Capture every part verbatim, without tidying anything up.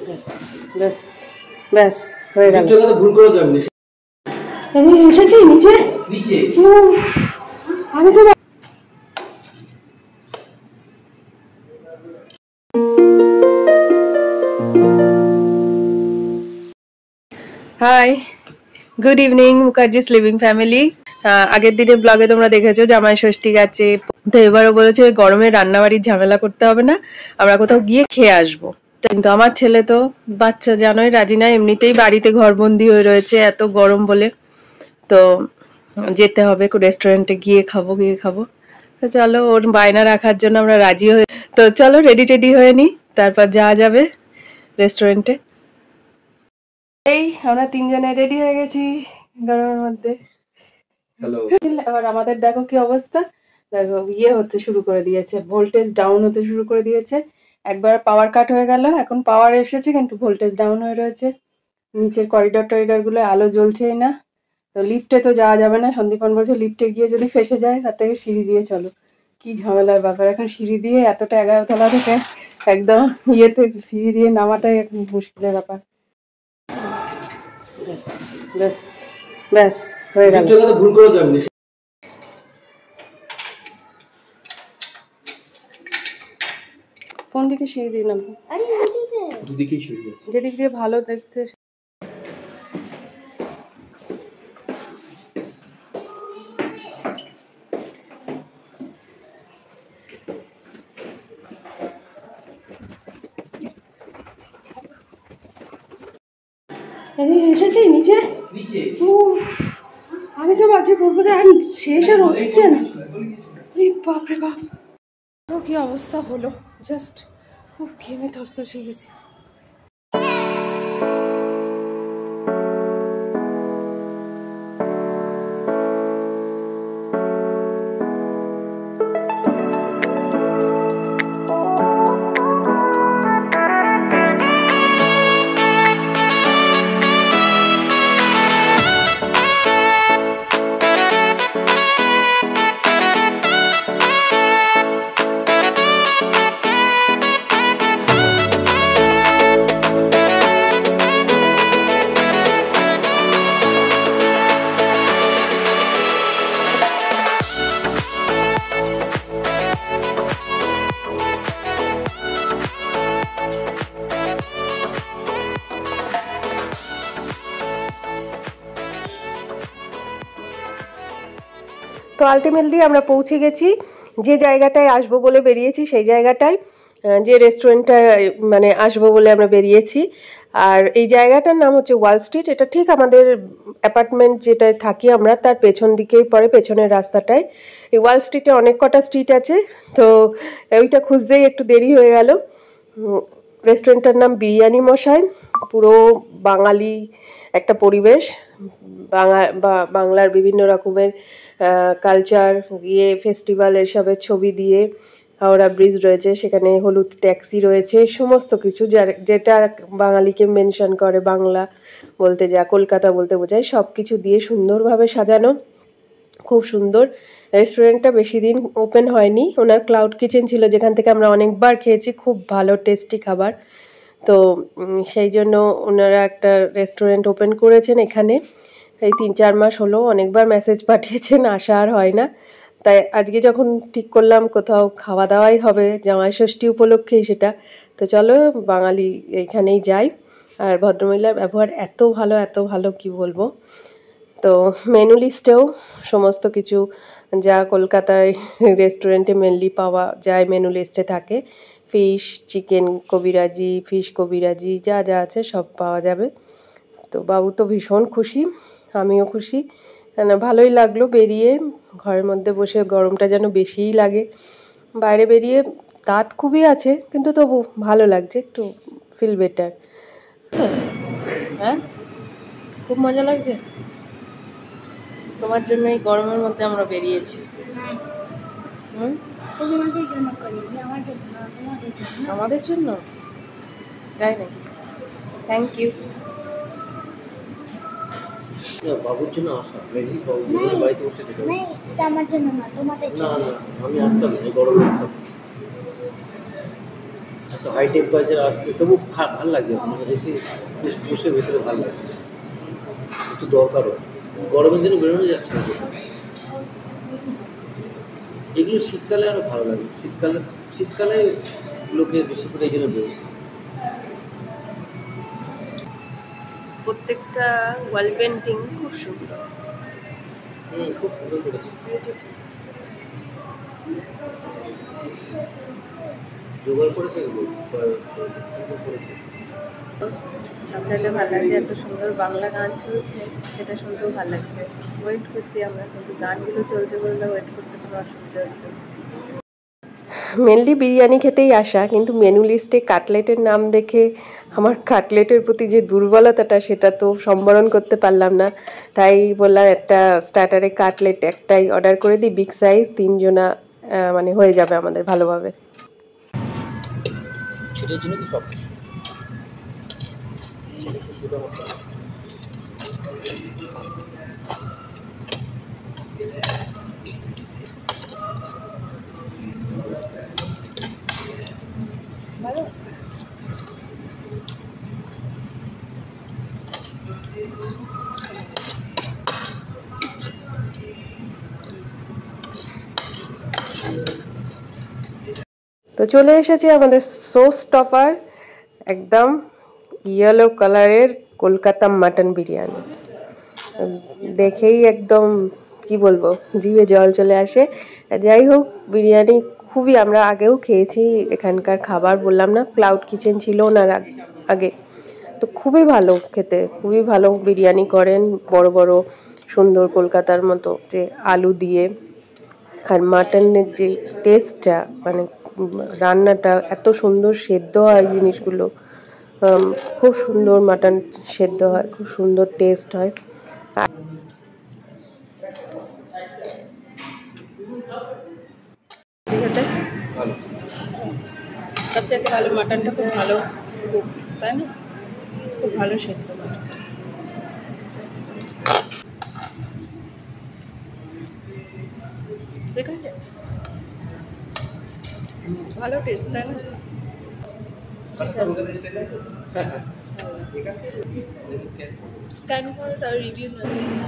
ব্যাস ব্যাস ব্যাস হয়ে গেল। ভুল করে যাবে এসেছি নিচে নিচে আমি তো hi good evening Mukherjees living family. আগের দিনের ব্লগে তোমরা দেখেছো জামাই ষষ্ঠী গেছে, তো এবারও বলেছে গরমে রান্নাবাড়ির ঝামেলা করতে হবে না, আমরা কোথাও গিয়ে খেয়ে আসবো। কিন্তু আমার ছেলে তো বাচ্চা জানোই রাজি না, এমনিতেই বাড়িতে ঘরবন্দি হয়ে রয়েছে এত গরম বলে, তো যেতে হবে রেস্টুরেন্টে গিয়ে খাবো গিয়ে খাবো তো চলো ওর বায়না রাখার জন্য আমরা রাজি হয়ে, তো চলো রেডি টেডি হয়ে নি, তারপর যাওয়া যাবে রেস্টুরেন্টে। এই আমরা তিনজনে রেডি হয়ে গেছি গরমের মধ্যে। এবার আমাদের দেখো কি অবস্থা, দেখো ইয়ে হতে শুরু করে দিয়েছে, ভোল্টেজ ডাউন হতে শুরু করে দিয়েছে। একবার পাওয়ার কাট হয়ে গেল, এখন পাওয়ার এসেছে কিন্তু ভোল্টেজ ডাউন হয়ে রয়েছে। নিচের করিডর টরিডর গুলো আলো জ্বলছেই না, তো লিফটে তো যাওয়া যাবে না, সন্দীপন বলছে লিফটে গিয়ে যদি ফেসে যায় তার থেকে সিঁড়ি দিয়ে চলো। কি ঝামেলার ব্যাপার, এখন সিঁড়ি দিয়ে এতটা এগারো তলা থেকে একদম ইয়েতে সিঁড়ি দিয়ে নামাটাই এখন মুশকিলের ব্যাপার। ব্যাস ব্যাস ব্যাস হয়ে গেল। ভুল করে যাবে কোন দিকে সিঁড়ি দিয়ে নামবো? দুদিকেই সিঁড়ি আছে, যেদিক দিয়ে ভালো দেখতে। এসেছি নিচে, আমি তো ভাবছি পূর্ব আর শেষ আর হচ্ছে না। বাপরে বাপ, তো কি অবস্থা হলো, জাস্ট ঘেমে থস্তস হয়ে গেছি। তো আলটিমেটলি আমরা পৌঁছে গেছি যে জায়গাটায় আসবো বলে বেরিয়েছি, সেই জায়গাটায় যে রেস্টুরেন্টটায় মানে আসবো বলে আমরা বেরিয়েছি। আর এই জায়গাটার নাম হচ্ছে ওয়াল স্ট্রিট, এটা ঠিক আমাদের অ্যাপার্টমেন্ট যেটায় থাকি আমরা তার পেছন দিকেই পড়ে, পেছনের রাস্তাটায়। এই ওয়াল স্ট্রিটে অনেক কটা স্ট্রিট আছে, তো ওইটা খুঁজতেই একটু দেরি হয়ে গেল। রেস্টুরেন্টটার নাম বিরিয়ানি মশাই, পুরো বাঙালি একটা পরিবেশ, বাংলা বাংলার বিভিন্ন রকমের কালচার ইয়ে ফেস্টিভ্যাল এসবের ছবি দিয়ে, হাওড়া ব্রিজ রয়েছে, সেখানে হলুদ ট্যাক্সি রয়েছে, সমস্ত কিছু যার যেটা বাঙালিকে মেনশন করে, বাংলা বলতে যা কলকাতা বলতে বোঝায়, সব কিছু দিয়ে সুন্দরভাবে সাজানো, খুব সুন্দর। রেস্টুরেন্টটা বেশি দিন ওপেন হয়নি, ওনার ক্লাউড কিচেন ছিল যেখান থেকে আমরা অনেকবার খেয়েছি, খুব ভালো টেস্টি খাবার, তো সেই জন্য ওনারা একটা রেস্টুরেন্ট ওপেন করেছেন এখানে। এই তিন চার মাস হলো, অনেকবার মেসেজ পাঠিয়েছেন, আসা আর হয় না। তাই আজকে যখন ঠিক করলাম কোথাও খাওয়া দাওয়াই হবে জামাই ষষ্ঠী উপলক্ষেই সেটা, তো চলো বাঙালি এইখানেই যাই। আর ভদ্রমহিলার ব্যবহার এত ভালো এত ভালো কি বলবো। তো মেনু লিস্টেও সমস্ত কিছু যা কলকাতায় রেস্টুরেন্টে মেনলি পাওয়া যায় মেনু লিস্টে থাকে, ফিশ চিকেন কবিরাজি, ফিশ কবিরাজি যা যা আছে সব পাওয়া যাবে। তো বাবু তো ভীষণ খুশি, আমিও খুশি, কেন ভালোই লাগলো বেরিয়ে। ঘরের মধ্যে বসে গরমটা যেন বেশিই লাগে, বাইরে বেরিয়ে তাত খুবই আছে কিন্তু তবু ভালো লাগছে, একটু ফিল বেটার। হ্যাঁ খুব মজা লাগছে, তোমার জন্য এই গরমের মধ্যে আমরা বেরিয়েছি। হুম আমাদের জন্য তাই নাকি, থ্যাংক ইউ। বাবুর জন্য আসা, বাবুর বাড়িতে বসে যেতে হবে। না আমার জন্য না, তোমাদের জন্য। না না আমি আসতাম, এই গরমে আসতাম। তো হাই টেম্পারেচার আসছে, তবু ভালো লাগছে, মানে এসে বেশ বসে ভেতরে ভালো লাগছে, একটু দরকারও, গরমের দিনে বেরোনো যাচ্ছে না কোথাও। এগুলো শীতকালে আরো ভালো লাগে, শীতকালে শীতকালে লোকে বেশি করে এই জন্য বেরোয়। প্রত্যেকটা ওয়াল পেন্টিং খুব সুন্দর, হুম, খুব সুন্দর করেছে, জোগাড় করেছে এগুলো, সুন্দর করেছে। সবচাইতে ভালো লাগছে এত সুন্দর বাংলা গান চলছে, সেটা শুনতেও ভালো লাগছে। ওয়েট করছি আমরা, কিন্তু গানগুলো চলছে বললে ওয়েট করতে কোনো অসুবিধা হচ্ছে। মেনলি বিরিয়ানি খেতেই আসা, কিন্তু মেনু লিস্টে কাটলেটের নাম দেখে আমার কাটলেটের প্রতি যে দুর্বলতাটা সেটা তো সম্বরণ করতে পারলাম না, তাই বললাম একটা স্টার্টারে কাটলেট একটাই অর্ডার করে দিই, বিগ সাইজ, তিনজনা মানে হয়ে যাবে আমাদের ভালোভাবে। সেটার জন্য তো সব কিছু সেটা হতো। ভালো। তো চলে এসেছে আমাদের সোস টপার, একদম ইয়েলো কালারের কলকাতা মাটন বিরিয়ানি। দেখেই একদম কি বলবো, জিভে জল চলে আসে। যাই হোক, বিরিয়ানি খুবই, আমরা আগেও খেয়েছি এখানকার খাবার, বললাম না ক্লাউড কিচেন ছিল ওনার আগে, তো খুবই ভালো খেতে, খুবই ভালো বিরিয়ানি করেন, বড় বড় সুন্দর কলকাতার মতো যে আলু দিয়ে, আর মাটনের যে টেস্টটা, মানে রান্নাটা এত সুন্দর সেদ্ধ হয়, জিনিসগুলো খুব সুন্দর মাটন সেদ্ধ হয়, খুব সুন্দর টেস্ট হয়। সবচেয়ে ভালো মাটনটা, খুব ভালো কুক, তাই না? খুব ভালো সেদ্ধ মাটন। ভালো টেস্ট, তাই না? স্ক্যান করে তার রিভিউ না।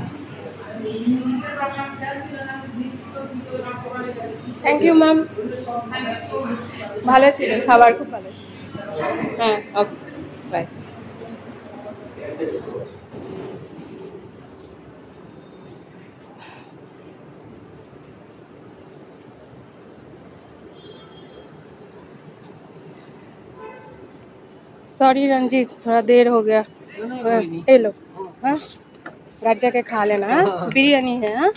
থ্যাংক ইউ ম্যাম, ভালো ছিল খাবার, খুব ভালো ছিল। হ্যাঁ, ওকে, বাই। सॉरी रंजीत, थोड़ा देर हो गया। ये लो, हाँ घर जाके खा लेना, हाँ बिरयानी है। हाँ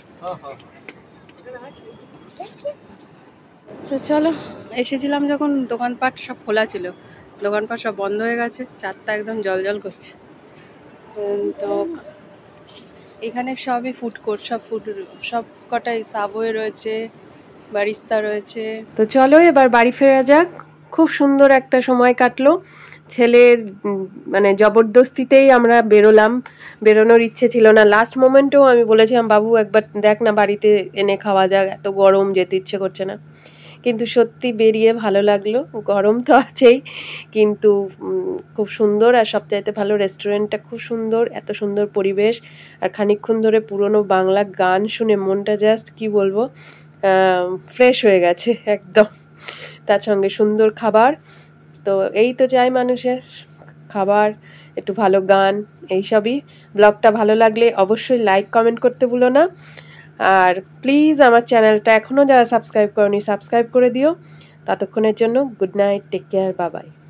তো চলো, এসেছিলাম যখন দোকানপাট সব খোলা ছিল, দোকানপাট সব বন্ধ হয়ে গেছে, চারটা একদম জল জল করছে। তো এখানে সবই ফুড কোর্ট, সব ফুড, সব কটাই সাবওয়ে রয়েছে, বারিস্তা রয়েছে। তো চলো এবার বাড়ি ফেরা যাক। খুব সুন্দর একটা সময় কাটলো, ছেলের মানে জবরদস্তিতেই আমরা বেরোলাম, বেরোনোর ইচ্ছে ছিল না। লাস্ট মোমেন্টেও আমি বলেছিলাম বাবু একবার দেখ না, বাড়িতে এনে খাওয়া যাক, এত গরম, যেতে ইচ্ছে করছে না। কিন্তু সত্যি বেরিয়ে ভালো লাগলো, গরম তো আছেই, কিন্তু খুব সুন্দর, আর সবচাইতে ভালো রেস্টুরেন্টটা খুব সুন্দর, এত সুন্দর পরিবেশ, আর খানিকক্ষণ ধরে পুরনো বাংলা গান শুনে মনটা জাস্ট কি বলবো ফ্রেশ হয়ে গেছে একদম, তার সঙ্গে সুন্দর খাবার। তো এই তো চাই মানুষের, খাবার, একটু ভালো গান, এইসবই। ব্লগটা ভালো লাগলে অবশ্যই লাইক কমেন্ট করতে ভুলো না, আর প্লিজ আমার চ্যানেলটা এখনও যারা সাবস্ক্রাইব করনি সাবস্ক্রাইব করে দিও। ততক্ষণের জন্য good night, take care, bye by.